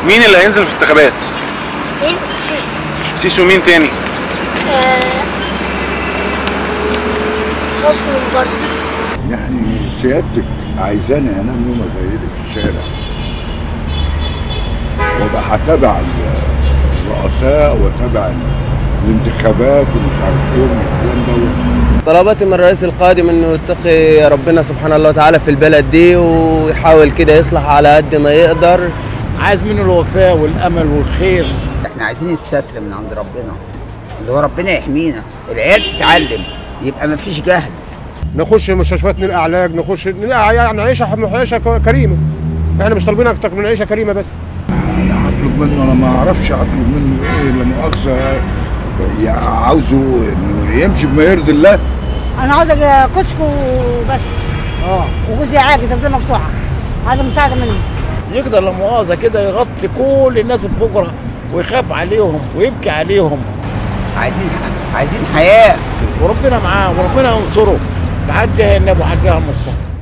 مين اللي هينزل في الانتخابات؟ مين؟ سيسي. سيسي ومين تاني؟ حسني مبارك. يعني سيادتك عايزاني انام نومه زي دي في الشارع وابقى هتابع الرؤساء واتابع الانتخابات ومش عارف ايه ومن الكلام دوت. طلباتي من الرئيس القادم انه يتقي ربنا سبحانه الله وتعالى في البلد دي ويحاول كده يصلح على قد ما يقدر. عايز منه الوفاء والامل والخير. احنا عايزين الستر من عند ربنا اللي هو ربنا يحمينا، العيال تتعلم يبقى مفيش جهل. نخش مستشفيات نلقى علاج، نخش نلقى يعني عيشه كريمه. احنا مش طالبين اكتر من عيشه كريمه بس. انا هطلب منه، انا ما اعرفش هطلب منه ايه، لا مؤاخذه عاوزه انه يمشي بما يرضي الله. انا عاوزه كشك بس وجوزي عاجز رجليه مقطوعه، عايزه مساعده منه. يقدر لا مؤاخذه كده يغطي كل الناس الفقراء ويخاف عليهم ويبكي عليهم. عايزين حياه وربنا معاه وربنا ينصره لحد النبي حتى المصطفى.